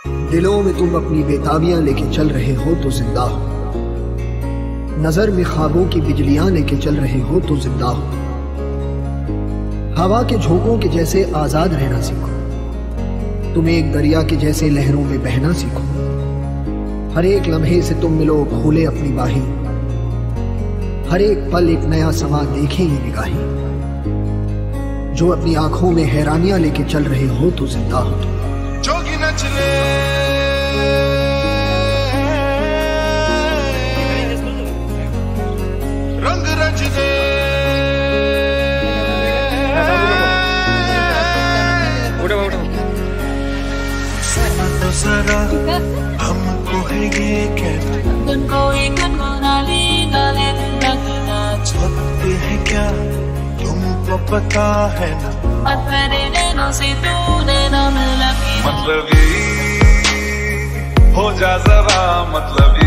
दिलों में तुम अपनी बेताबियां लेके चल रहे हो तो जिंदा हो, नजर में ख्वाबों की बिजलियां लेके चल रहे हो तो जिंदा हो। हवा के झोंकों के जैसे आजाद रहना सीखो, तुम एक दरिया के जैसे लहरों में बहना सीखो। हर एक लम्हे से तुम मिलो खोले अपनी बाहें, हर एक पल एक नया समा देखें ये निगाहें। जो अपनी आंखों में हैरानियां लेके चल रहे हो तो जिंदा हो तुम। जोगी नचले रंग रच दे, तो जरा हमको है ये कहना, छपते है क्या तुमको पता है ना, मतलब हो जा जरा मतलब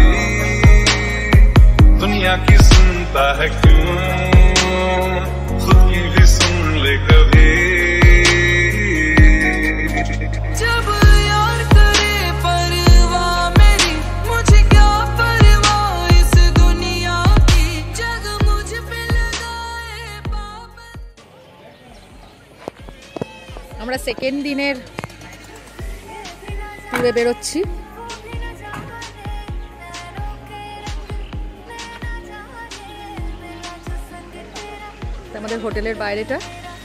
दुनिया की सुनता है क्यों, खुद की भी सुन ले कभी। जब यार करे परवाह मेरी, मुझे क्या परवाह इस दुनिया की, जग मुझ पे लगाए पाबंद। আমরা সেকেন্ড দিনের ট্যুরে বেরোচ্ছি। আমাদের হোটেলের বাইরেটা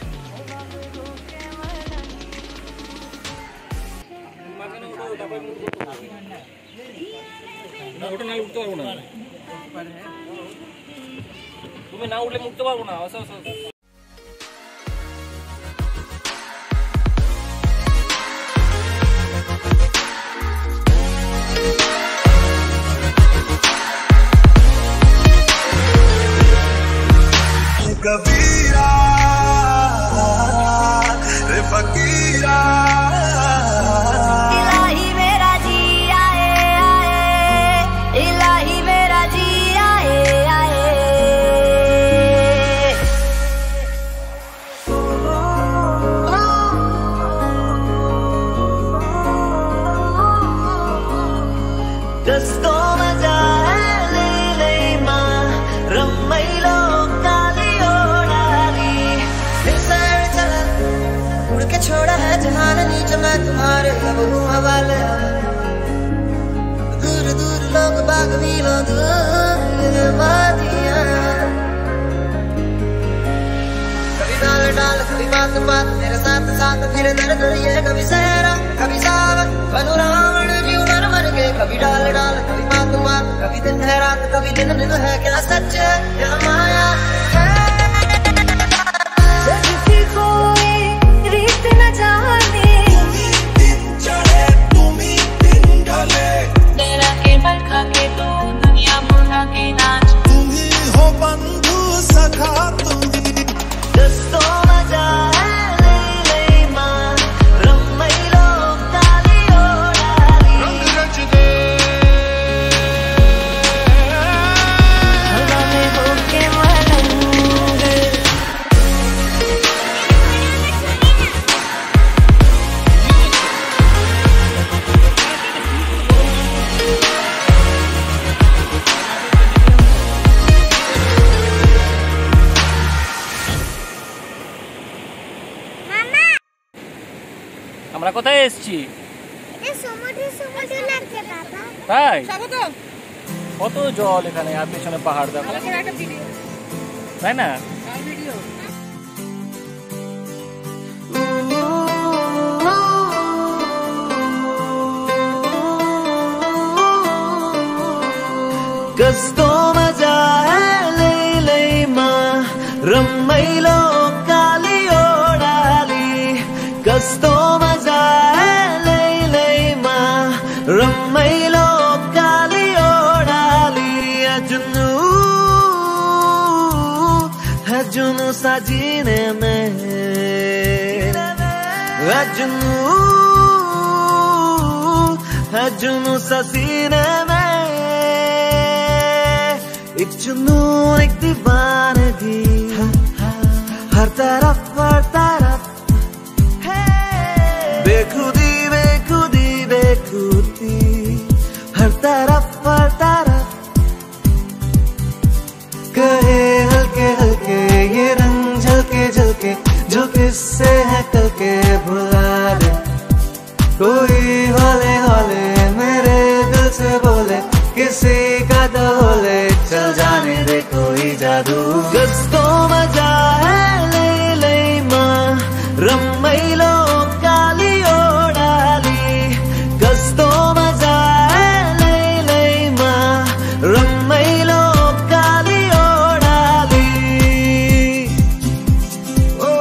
তুমি না উঠলে মুক্ত পারবো না। कबीरा रे फकीरा, इलाही मेरा जी आए आए, इलाही मेरा जी आए आए। कस्तो मजा ले ले माँ रम्मैलो छोड़ा है जहान नीचे मैं तुम्हारे अब हूँ हवाले। दूर दूर लोग बाग मीलों दूर वादियाँ, कभी डाल डाल कभी बात बात मेरे साथ साथ फिर दर दर ये, कभी सहरा कभी सावन बनू रावण जी मर मर के। कभी डाल डाल कभी बात बात, कभी दिन है रात कभी दिन दिन है, क्या सच है क्या माया है। আমরা কোথায় এসেছি? তাই কত জল এখানে, আর পেছনে পাহাড় দেখো, তাই না? कस्तो मजा है ले ले माँ रम्मैलो काली ओडाली, कस्तो मजा है ले ले माँ रम्मैलो काली ओडाली। जुनू सा जीने में, जुनू सा सीने में, एक जुनून एक दीवानगी, हर तरफ बेखुदी बेखुदी बेखुदी। से बोले किसी का डोले चल जाने दे कोई जादू गस्तो मजा है ले माँ रम्मैलो काली ओडाली गस्तो मजा है ले माँ रम्मैलो काली ओडाली ओ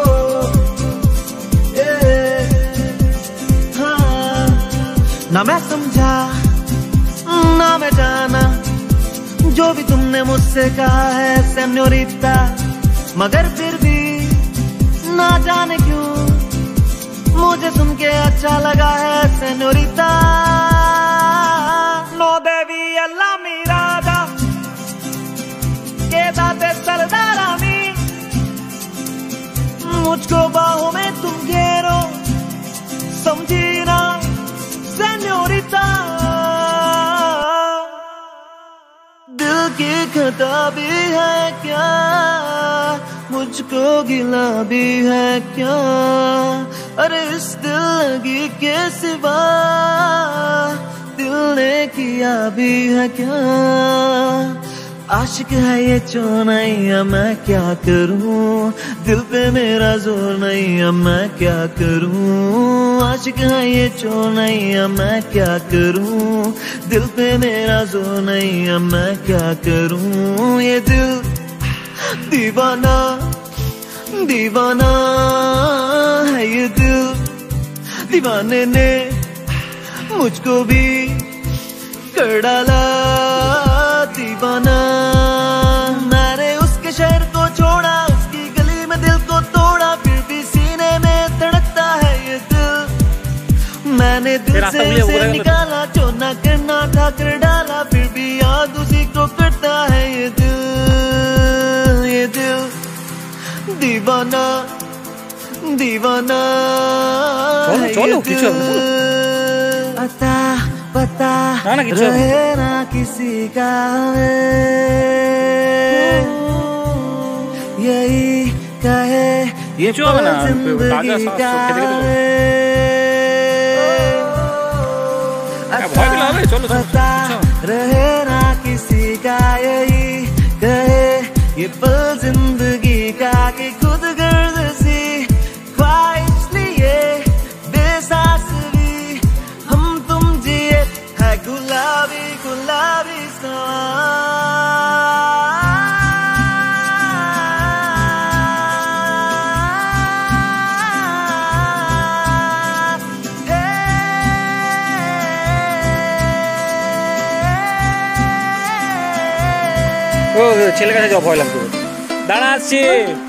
हाँ ना मैं समझा ना मैं जाना जो भी तुमने मुझसे कहा है सेन्योरिटा मगर फिर भी ना जाने क्यों मुझे सुन के अच्छा लगा है सेन्योरिटा नो देवी अल्लाह मीरादा के दाते सरदारामी मुझको बाहों में तुम घेरो समझी ना सेन्योरिटा दिल की खता भी है क्या मुझको गिला भी है क्या अरे इस दिल लगी के सिवा दिल ने किया भी है क्या आशिक है ये चोर नहीं अब मैं क्या करूं दिल पे मेरा जोर नहीं अब मैं क्या करूं आशिक है ये चोर नहीं अब मैं क्या करूं दिल पे मेरा जोर नहीं अब मैं क्या करूं ये दिल दीवाना दीवाना है ये दिल दीवाने ने मुझको भी कर डाला दीवाना मैंने उसके शहर को छोड़ा उसकी गली में दिल को तोड़ा फिर भी सीने में धड़कता है ये दिल मैंने दिल से उसे निकाला जो ना करना था कर डाला फिर भी याद उसी को करता है ये दिल दीवाना दीवाना पता पता रहे ना किसी का यही कहे ये पल जिंदगी का पता रहे ना किसी का यही कहे ये पल जिंदगी का कि खुद गर्द सी ख्वाहिश लिए बेसास भी हम तुम जिए है गुलाबी गुलाबी सा ছেলে কাছে যাওয়া ভয় লাগবে দাঁড়া আসছি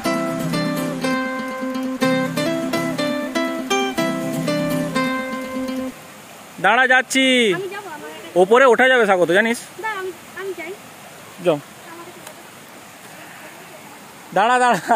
দাঁড়া যাচ্ছি ওপরে ওঠা যাবে স্বাগত জানিস যাও দাঁড়া দাঁড়া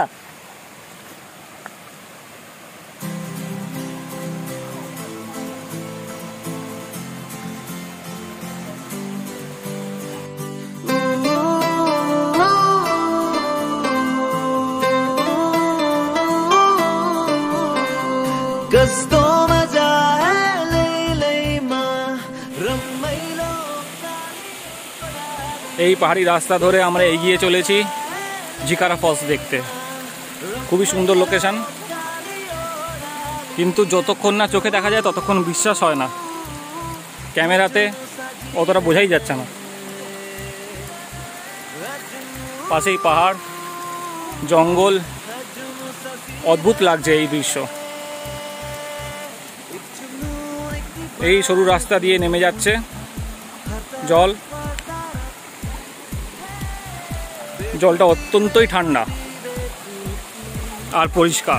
এই পাহাড়ি রাস্তা ধরে আমরা এগিয়ে চলেছি জিকারা ফলস দেখতে খুবই সুন্দর লোকেশন কিন্তু যতক্ষণ না চোখে দেখা যায় ততক্ষণ বিশ্বাস হয় না ক্যামেরাতে অতটা বোঝাই যাচ্ছে না পাশেই পাহাড় জঙ্গল অদ্ভুত লাগছে এই দৃশ্য এই সরু রাস্তা দিয়ে নেমে যাচ্ছে জল জলটা অত্যন্তই ঠান্ডা আর পরিষ্কার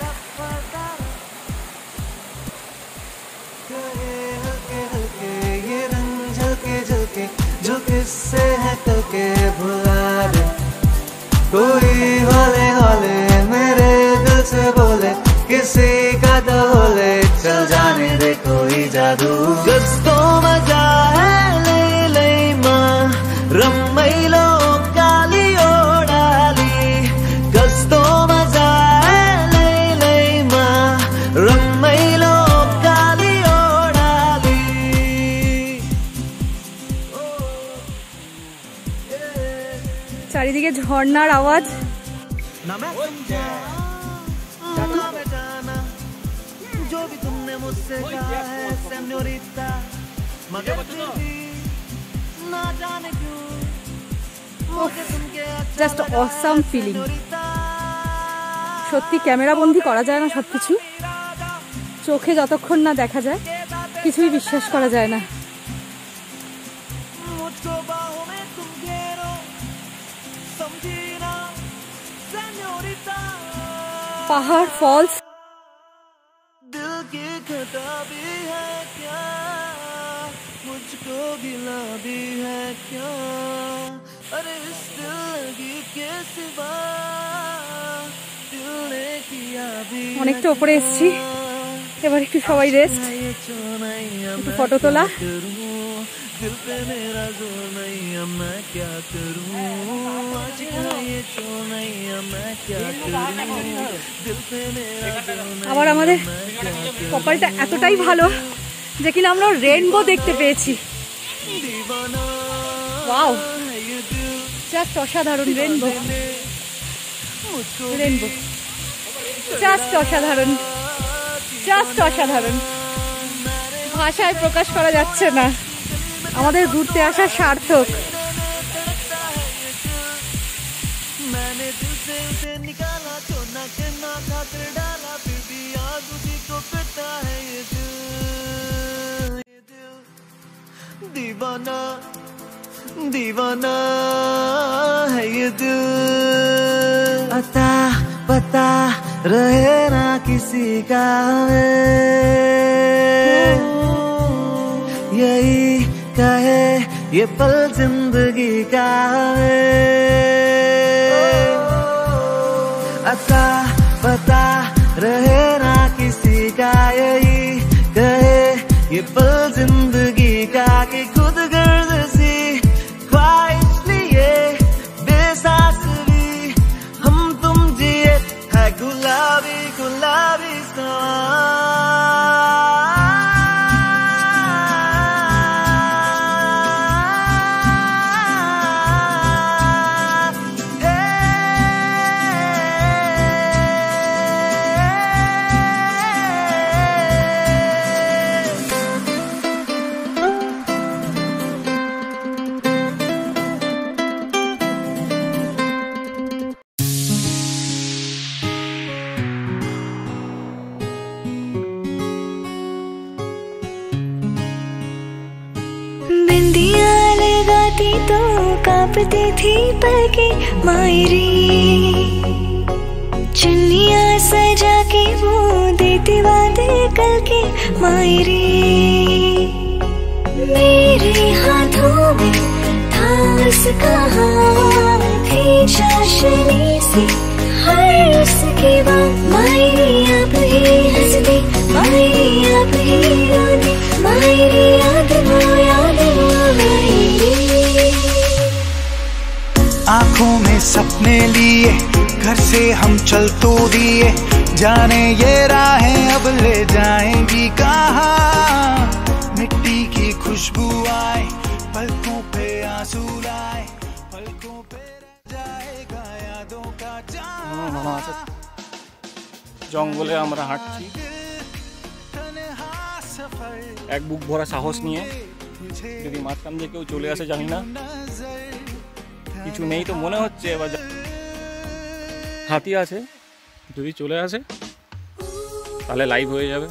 कोई हौले हौले मेरे दिल से बोले किसी का डोले चल जाने दे कोई जादू गस्तो मजा है ले माँ रम्मैलो काली ओडाली गस्तो मजा है ले माँ रम्मैलो काली ओडाली চারিদিকে ঝর্ণার আওয়াজ। Just awesome feeling. সত্যি ক্যামেরা বন্দি করা যায় না সবকিছু, চোখে যতক্ষণ না দেখা যায় কিছুই বিশ্বাস করা যায় না। পাহাড়, ফলস, मुझको गिला भी है क्या, अरे इस दिल के सिवा दिल ने किया भी। অনেকটা উপরে এসেছি, এবার একটু সবাই রেস্ট, একটু ফটো তোলা। दिल पे मेरा जोर नहीं अब मैं क्या करूं, आज का ये चोर नहीं अब मैं क्या करूं, दिल पे मेरा जोर नहीं। আবার আমাদের কপালটা এতটাই ভালো যে কিনা আমরা রেইনবো দেখতে পেয়েছি। ওয়াও, জাস্ট অসাধারণ রেইনবো, রেইনবো জাস্ট অসাধারণ, জাস্ট অসাধারণ। ভাষায় প্রকাশ করা যাচ্ছে না, আমাদের ঘুরতে আসা সার্থক। मैंने दिल से उसे निकाला तो ना करना खातिर डाला, फिर भी आज उसी को करता है ये दिल दीवाना, दीवाना है ये दिल। अता पता रहे ना किसी का यही कहे ये पल जिंदगी का अता पता रहे ना किसी का यही कहे ये पल जिंदगी का, कि खुद गर्द सी ख्वाहिश लिए बेसास भी हम तुम जिए है गुलाबी गुलाबी समा। बिंदिया लगाती तो कांपती थी पलके मायरी, चुन्नियाँ सजा के वो देती वादे कल के मायरी। मेरे हाथों में था उसका हाथ, थी चाशनी सी हर उसकी बात। मायरी आप ही हंसती, मायरी आप ही रोती, मायरी याद वो मायरी। आँखों में सपने लिए घर से हम चल तो दिए, जाने ये राहें अब ले जाएंगी कहाँ। मिट्टी की खुशबू आए पलकों पे आंसू लाए, पलकों पे रह जाएगा यादों का জঙ্গলে আমরা হাঁটছি এক বুক ভরা সাহস নিয়ে। যদি মাঝখান দিয়ে কেউ চলে আসে জানি না, কিছু নেই তো মনে হচ্ছে, এবার হাতি আছে, যদি চলে আসে তাহলে লাইভ হয়ে যাবে।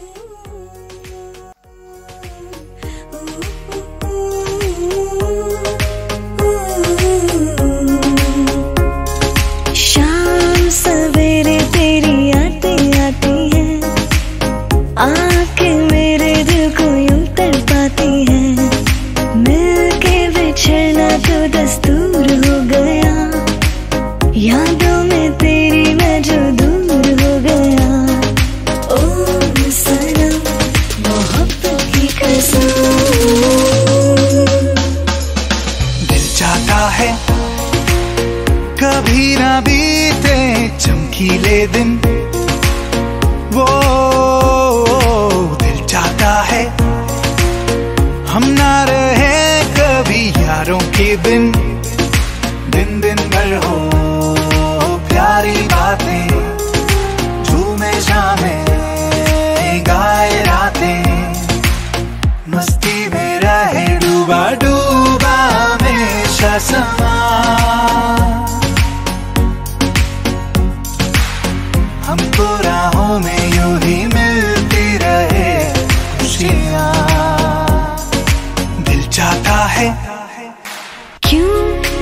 शाम सवेरे तेरी आती आती है, आके मेरे दिल को यूं तड़पाती है। मिलके बिछड़ना तो दस्तूर हो गया, यादों में तेरी मैं जो दूर हो गया। ओ सनम मोहब्बत की कसम, दिल चाहता है कभी ना बीते चमकीले दिन, वो दिल चाहता है हम ना रहे कभी यारों के बिन। दिन दिन भर हो प्यारी बातें, झूमे शामें गाए रातें, मस्ती में रहे डूबा डूबा हमेशा समा। हमको राहों में यूं ही मिलती रहे खुशियाँ, दिल चाहता है क्यों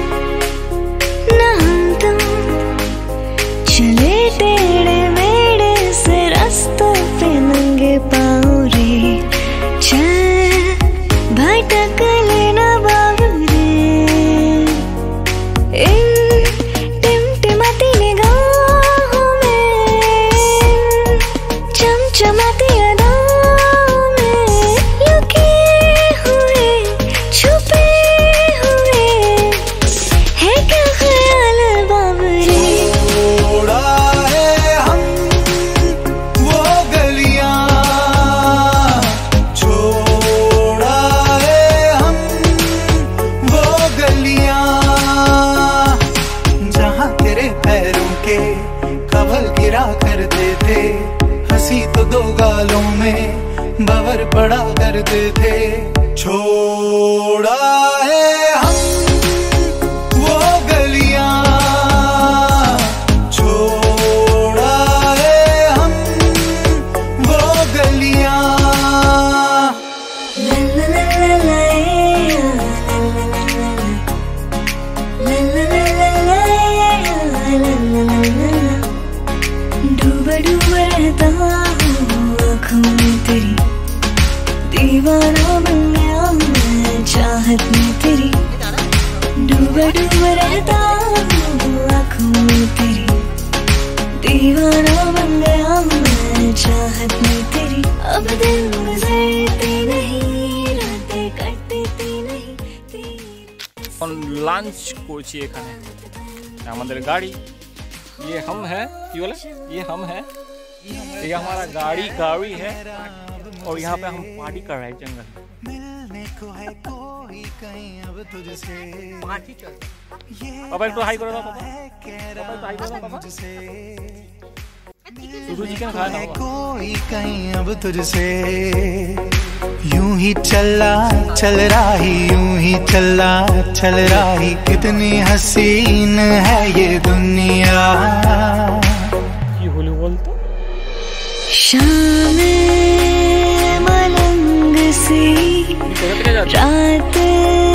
ना हम तुम चले टेढ़े मेढ़े से रास्तों पे नंगे पाँव रे, चल भटक लेना बाबूरे, इन टिमटिमाती निगाहों में, चमचमाती अदाओं में, लुके हुए छुपे हुए है क्या ख्याल बाबूरे। छोड़ा है हम वो गलियां, छोड़ा है हम वो गलियां, जहां तेरे पैरों के कवल गिरा करते थे, हंसी तो दो गालों में बवर पड़ा करते थे। छोड़ा है हम वो गलियां, छोड़ा है हम वो गलियां। ला ला ला ला ला डूबा डूबा रहता हूँ आँखों में तेरी, दीवाना बन गया मैं चाहत में तेरी, डूबा डूबा रहता हूँ आँखों में तेरी, दीवाना बन गया मैं चाहत में तेरी। अब दिन गुजरते नहीं, रातें कटती नहीं तेरी। লাঞ্চ করছি এখানে, আমাদের গাড়ি, ये हम है, ये वाला ये हम है, ये हमारा गाड़ी है, और यहाँ पे हम पार्टी कर रहे हैं जंगल में। मिलने को है कोई कहीं अब तुझसे, पार्टी चल पापा एक तो हाई करो ना पापा, पापा हाई करो ना पापा। शुरू चिकन खाया ना कोई कहीं अब तुझसे, यूं ही चला चल रही, यूं ही चला चल रही, कितनी हसीन है ये दुनिया। ये होली बोलता शाम मलंग सी रात